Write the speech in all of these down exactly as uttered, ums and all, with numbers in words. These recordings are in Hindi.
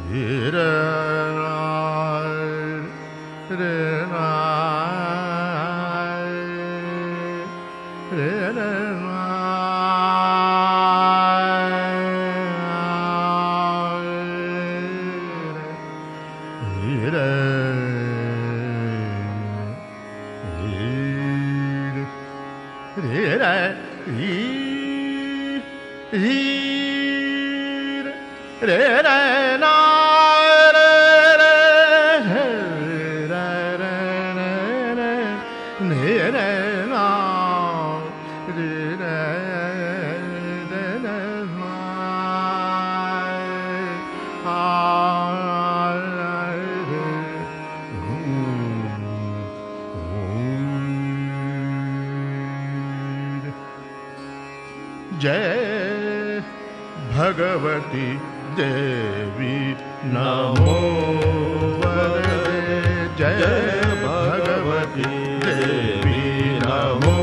जय भगवती देवी नमो वरदे। जय भगवती देवी नमो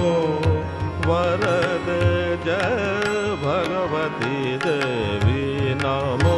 वरदे। जय भगवती देवी नमो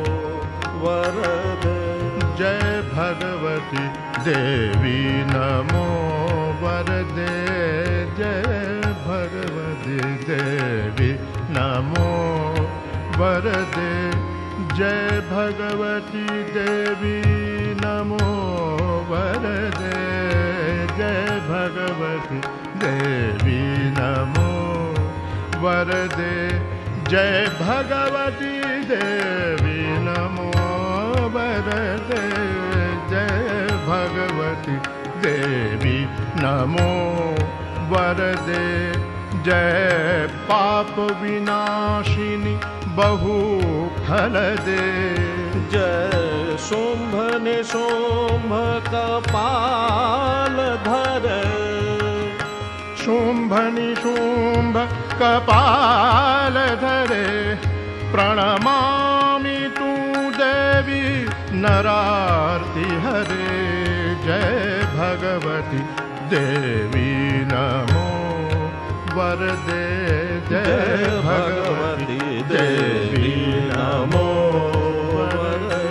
वरदे। जय भगवती देवी नमो वरदे। जय भगवती देवी नमो वरदे। जय भगवती देवी नमो वरदे। जय भगवती देवी नमो वरदे। जय भगवती देवी नमो वरदे। जय भगवती देवी नमो वरदे। जय पाप विनाशिनी बहु फल दे। जय शुंभ निशुंभ कपाल धर। शुंभ निशुंभ कपाल धरे। प्रणमामि तू देवी नरार्ति हरे। जय भगवती देवी नमो वरदे। जय भगवती देवी नमो वरदे।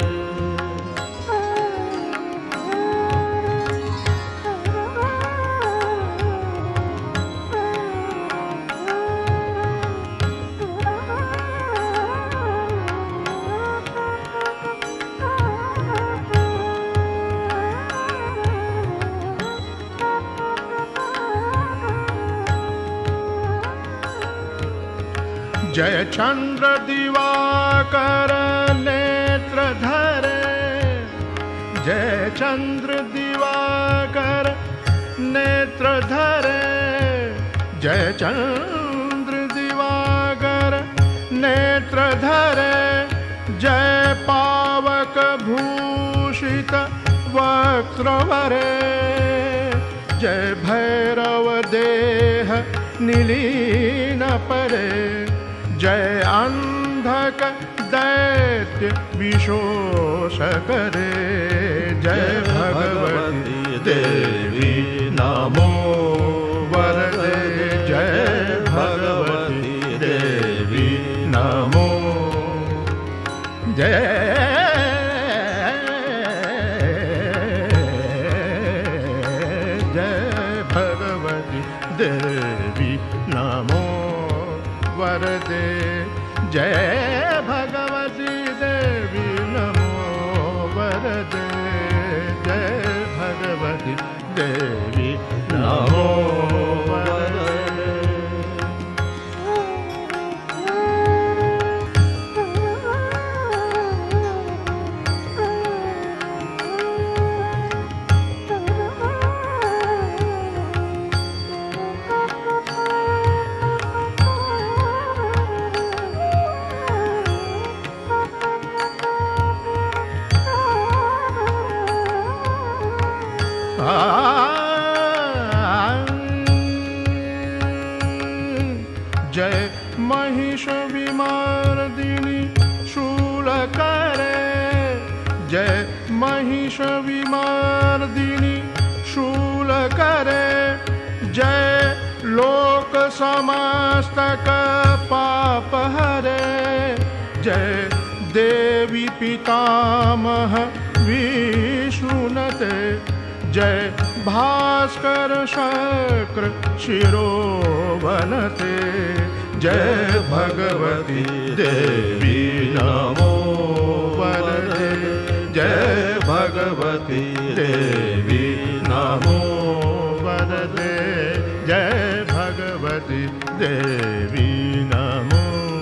जय चंद्र दिवाकर नेत्र धरे। जय चंद्र दिवाकर नेत्र धरे। जय चंद्र दिवाकर नेत्र धरे। जय पावक भूषित वक्त्रवरे। जय भैरव देह निलीन परे। जय अंधक दैत्य विशोष करे। जय भगवती देवी नमो वरदे। जय भगवती देवी नमो। जय जय भगवती देवी नमो वरदे। जय भगवती देवी नमो वरदे। जय भगवती देवी नमो वरदे। जय महिष विमर्दिनी शूल करे। जय महिष विमर्दिनी शूल करे। जय लोक समस्तक पाप हरे। जय देवी पितामह विष्णुनते जय भास्कर शक्र शिरोवनते जय भगवती देवी नमो वरदे जय भगवती देवी नमो वरदे जय भगवती देवी नमो।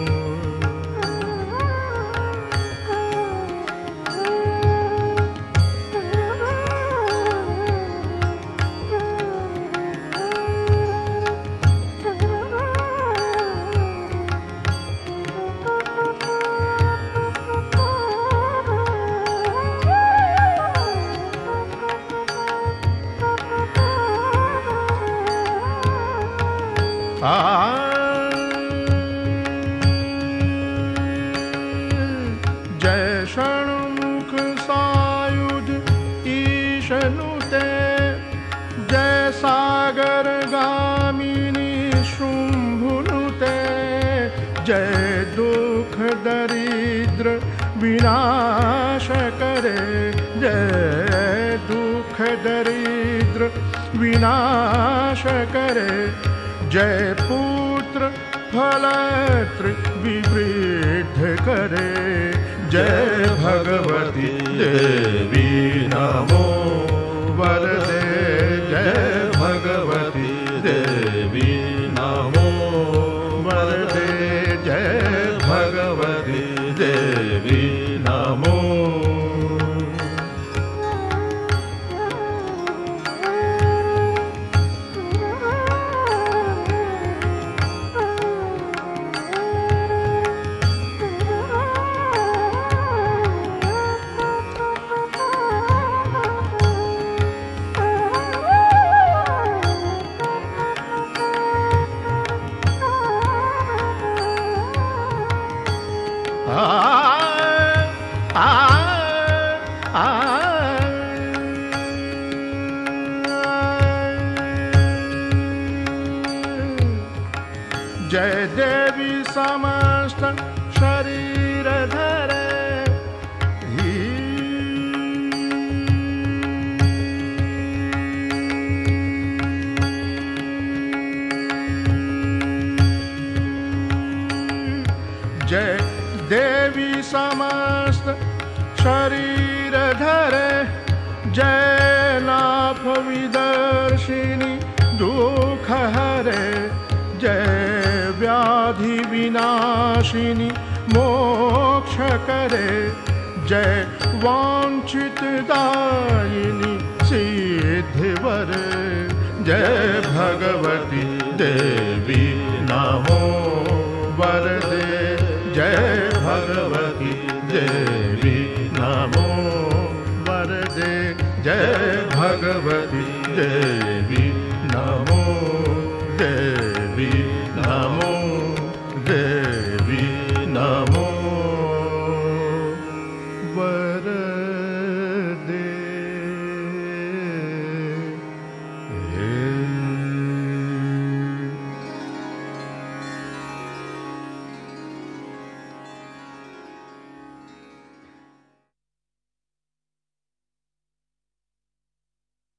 जय षण्मुख सायुध ईशनुते जय सागर गामिनी शुंभुनुते जय दुख दरिद्र विनाश करे जय दुख दरिद्र विनाश करे जय पुत्र फलत्र विवृद्ध करे जय भगवती देवी नमो वरदे जय भगवती देवी नमो वरदे जय भगवती देवी नमो। जय देवी समस्त शरीर धरे जय देवी समस्त शरीर धरे जय नाथ विदर्शिनी दुख हरे जय व्याधि विनाशिनी मोक्ष करे जय वांछित दायिनी सिद्धि वरे जय भगवती देवी नमो वरदे जय भगवती देवी